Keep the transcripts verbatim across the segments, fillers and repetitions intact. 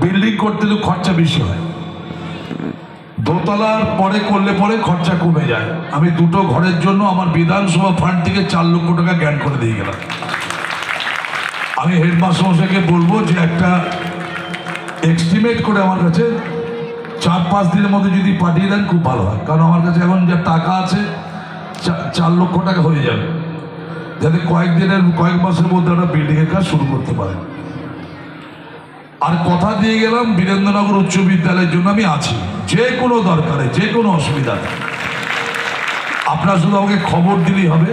Building করতে হলে খরচা বেশি হয়, দোতলার পরে করলে পরে খরচা কমে যায়। আমি দুটো ঘরের জন্য আমার বিধানসভা ফান্ড থেকে চার লক্ষ টাকা জ্ঞান করে দিয়ে গেলাম। আমি হেডমাস্টার মশাইকে বলবো যে একটা এস্টিমেট করে আমার কাছে চার পাঁচ দিনের মধ্যে যদি পাঠিয়ে দেন খুব ভালো হয়, কারণ আমার কাছে এখন যা টাকা আছে চার লক্ষ টাকা হয়ে যাবে, যাতে কয়েকদিনের কয়েক মাসের মধ্যে আমরা বিল্ডিংয়ের কাজ শুরু করতে পারি। আর কথা দিয়ে গেলাম বীরেন্দ্রনগর উচ্চ বিদ্যালয়ের জন্য আমি আছি, যে কোনো দরকারে যে কোনো অসুবিধা নেই, আপনার শুধু আমাকে খবর দিলেই হবে।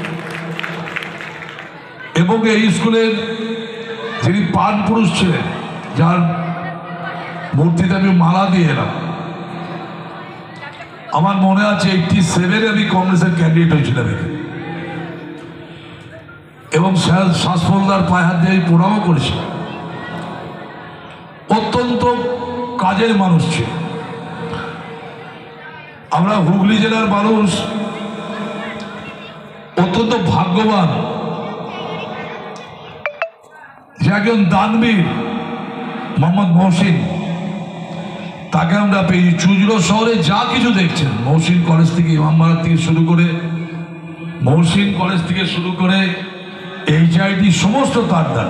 এবং এই স্কুলের যিনি পান পুরুষ ছিলেন, যার মূর্তিতে আমি মালা দিয়ে এলাম, আমার মনে আছে এইটটি সেভেনে আমি কংগ্রেসের ক্যান্ডিডেট হয়েছিলাম এখানে, এবং শ্বাসফলদার পায়ে হাত দিয়ে আমি প্রণামও করেছি। অত্যন্ত কাজের মানুষ ছিল। আমরা হুগলি জেলার মানুষ অত্যন্ত ভাগ্যবান যে একজন দানবীর মোহাম্মদ মহসিন, তাকে আমরা পেয়েছি। চুঁচুড়া শহরে যা কিছু দেখছেন, মহসিন কলেজ থেকে ইমামবাড়া থেকে শুরু করে মহসিন কলেজ থেকে শুরু করে এইচআইটি সমস্ত তার দান।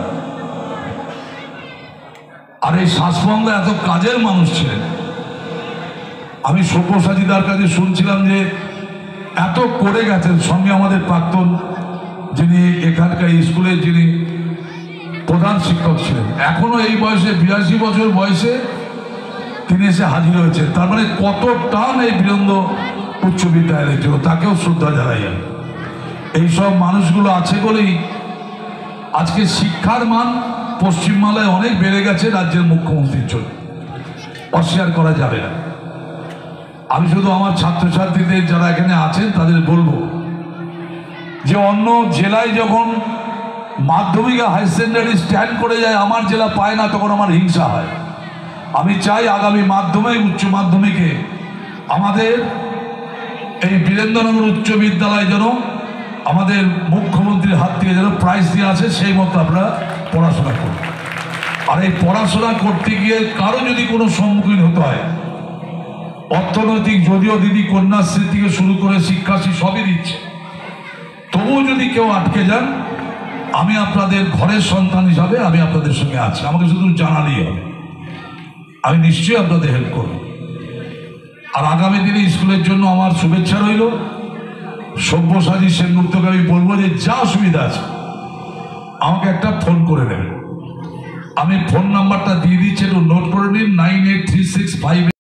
আর এই শ্বাসফলদা এত কাজের মানুষ ছিলেন। আমি সব্যসাচীদার কাছে শুনছিলাম যে এত করে গেছেন, সঙ্গে আমাদের প্রাক্তন যিনি এখানকার স্কুলের যিনি প্রধান শিক্ষক ছিলেন, এখনো এই বয়সে বিরাশি বছর বয়সে তিনি এসে হাজির হয়েছেন। তার মানে কত টান এই বীরেন্দ্র উচ্চ বিদ্যালয়ের জন্য, তাকেও শ্রদ্ধা জানাই। এইসব মানুষগুলো আছে বলেই আজকে শিক্ষার মান পশ্চিমবাংলায় অনেক বেড়ে গেছে রাজ্যের মুখ্যমন্ত্রীর জন্য, অস্বীকার করা যাবে না। আমি শুধু আমার ছাত্রছাত্রীদের যারা এখানে আছেন তাদের বলবো যে অন্য জেলায় যখন মাধ্যমিক হাই সেকেন্ডারি স্ট্যান্ড করে যায়, আমার জেলা পায় না, তখন আমার হিংসা হয়। আমি চাই আগামী মাধ্যমিক উচ্চ মাধ্যমিকে আমাদের এই বীরেন্দ্রনগর উচ্চ বিদ্যালয় যেন আমাদের মুখ্যমন্ত্রীর হাত থেকে যেন প্রাইজ দিয়ে আছে, সেই মতো আমরা পড়াশোনা করব। আর এই পড়াশোনা করতে গিয়ে কারো যদি কোনো সম্মুখীন হতে হয়, অর্থনৈতিক যদিও দিদি কন্যাশ্রী থেকে শুরু করে শিক্ষাশ্রী সবই দিচ্ছে, তবুও যদি কেউ আটকে যান, আমি আপনাদের ঘরের সন্তান হিসাবে আমি আপনাদের সঙ্গে আছি। আমাকে শুধু জানালেই হবে, আমি নিশ্চয়ই আপনাদের হেল্প করব। আর আগামী দিনে স্কুলের জন্য আমার শুভেচ্ছা রইল। সব্যসাচী সেনগুপ্তকে আমি বলবো যে যা অসুবিধা আছে আমাকে একটা ফোন করে নেবেন। আমি ফোন নাম্বারটা দিয়ে দিচ্ছি, একটু নোট করে নিন, nine eight three six five